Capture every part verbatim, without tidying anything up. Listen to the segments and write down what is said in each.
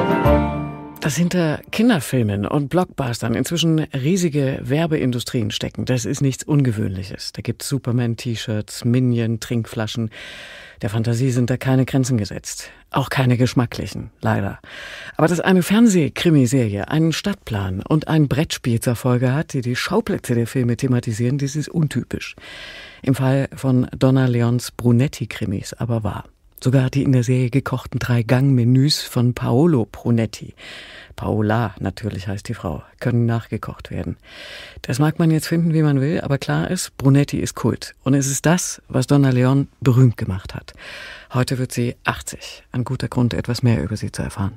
Dass hinter Kinderfilmen und Blockbustern inzwischen riesige Werbeindustrien stecken, das ist nichts Ungewöhnliches. Da gibt's Superman-T-Shirts, Minion, Trinkflaschen. Der Fantasie sind da keine Grenzen gesetzt. Auch keine geschmacklichen, leider. Aber dass eine Fernseh-Krimiserie einen Stadtplan und ein Brettspiel zur Folge hat, die die Schauplätze der Filme thematisieren, das ist untypisch. Im Fall von Donna Leons Brunetti-Krimis aber wahr. Sogar die in der Serie gekochten Drei-Gang-Menüs von Paolo Brunetti. Paola natürlich heißt die Frau, können nachgekocht werden. Das mag man jetzt finden, wie man will, aber klar ist, Brunetti ist Kult. Und es ist das, was Donna Leon berühmt gemacht hat. Heute wird sie achtzig. Ein guter Grund, etwas mehr über sie zu erfahren.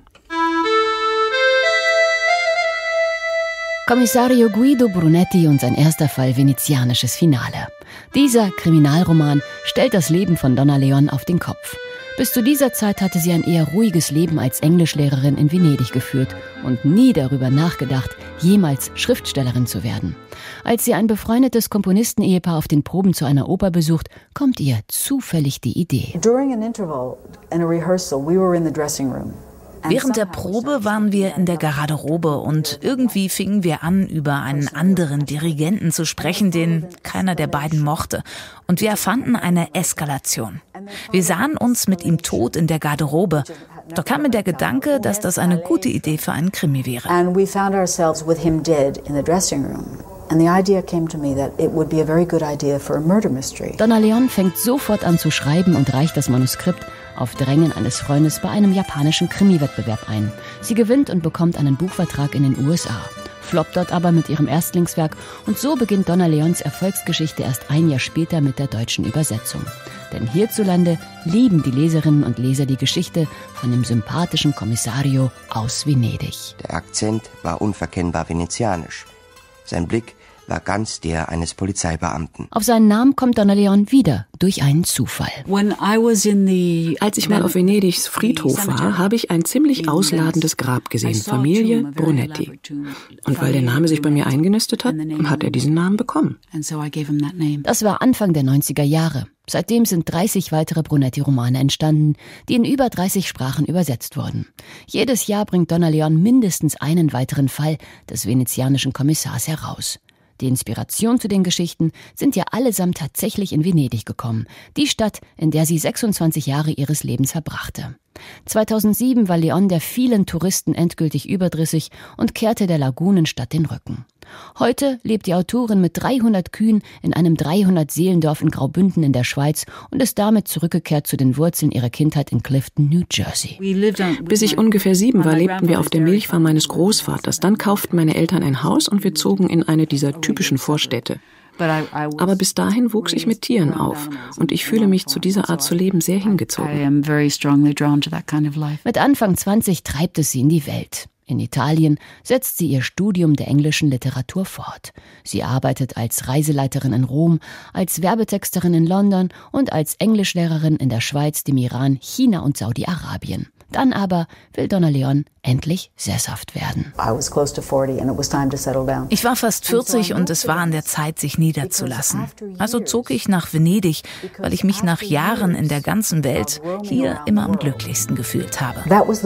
Kommissario Guido Brunetti und sein erster Fall venezianisches Finale. Dieser Kriminalroman stellt das Leben von Donna Leon auf den Kopf. Bis zu dieser Zeit hatte sie ein eher ruhiges Leben als Englischlehrerin in Venedig geführt und nie darüber nachgedacht, jemals Schriftstellerin zu werden. Als sie ein befreundetes Komponistenehepaar auf den Proben zu einer Oper besucht, kommt ihr zufällig die Idee. During an interval in a rehearsal, we were in the dressing room. Während der Probe waren wir in der Garderobe und irgendwie fingen wir an, über einen anderen Dirigenten zu sprechen, den keiner der beiden mochte. Und wir erfanden eine Eskalation. Wir sahen uns mit ihm tot in der Garderobe. Doch kam mir der Gedanke, dass das eine gute Idee für einen Krimi wäre. And we found ourselves with him dead in the dressing room. And the idea came to me that it would be a very good idea for a murder mystery. Donna Leon fängt sofort an zu schreiben und reicht das Manuskript auf Drängen eines Freundes bei einem japanischen Krimi-Wettbewerb ein. Sie gewinnt und bekommt einen Buchvertrag in den U S A. Floppt dort aber mit ihrem Erstlingswerk und so beginnt Donna Leons Erfolgsgeschichte erst ein Jahr später mit der deutschen Übersetzung. Denn hierzulande lieben die Leserinnen und Leser die Geschichte von dem sympathischen Kommissario aus Venedig. Der Akzent war unverkennbar venezianisch. Sein Blick war ganz der eines Polizeibeamten. Auf seinen Namen kommt Donna Leon wieder durch einen Zufall. Als ich mal auf Venedigs Friedhof war, habe ich ein ziemlich ausladendes Grab gesehen, Familie Brunetti. Und weil der Name sich bei mir eingenistet hat, hat er diesen Namen bekommen. Das war Anfang der neunziger Jahre. Seitdem sind dreißig weitere Brunetti-Romane entstanden, die in über dreißig Sprachen übersetzt wurden. Jedes Jahr bringt Donna Leon mindestens einen weiteren Fall des venezianischen Kommissars heraus. Die Inspiration zu den Geschichten sind ja allesamt tatsächlich in Venedig gekommen, die Stadt, in der sie sechsundzwanzig Jahre ihres Lebens verbrachte. zweitausendsieben war Leon der vielen Touristen endgültig überdrüssig und kehrte der Lagunenstadt den Rücken. Heute lebt die Autorin mit dreihundert Kühen in einem dreihundert-Seelendorf in Graubünden in der Schweiz und ist damit zurückgekehrt zu den Wurzeln ihrer Kindheit in Clifton, New Jersey. Bis ich ungefähr sieben war, lebten wir auf der Milchfarm meines Großvaters. Dann kauften meine Eltern ein Haus und wir zogen in eine dieser typischen Vorstädte. Aber bis dahin wuchs ich mit Tieren auf und ich fühle mich zu dieser Art zu leben sehr hingezogen. Mit Anfang zwanzig treibt es sie in die Welt. In Italien setzt sie ihr Studium der englischen Literatur fort. Sie arbeitet als Reiseleiterin in Rom, als Werbetexterin in London und als Englischlehrerin in der Schweiz, dem Iran, China und Saudi-Arabien. Dann aber will Donna Leon endlich sesshaft werden. Ich war fast vierzig und es war an der Zeit, sich niederzulassen. Also zog ich nach Venedig, weil ich mich nach Jahren in der ganzen Welt hier immer am glücklichsten gefühlt habe.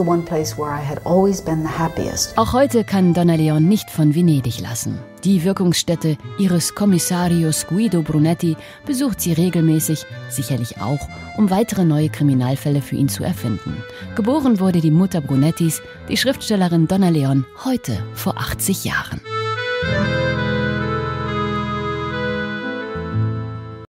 Auch heute kann Donna Leon nicht von Venedig lassen. Die Wirkungsstätte ihres Kommissarios Guido Brunetti besucht sie regelmäßig, sicherlich auch, um weitere neue Kriminalfälle für ihn zu erfinden. Geboren wurde die Mutter Brunettis, die Schriftstellerin Donna Leon, heute vor achtzig Jahren.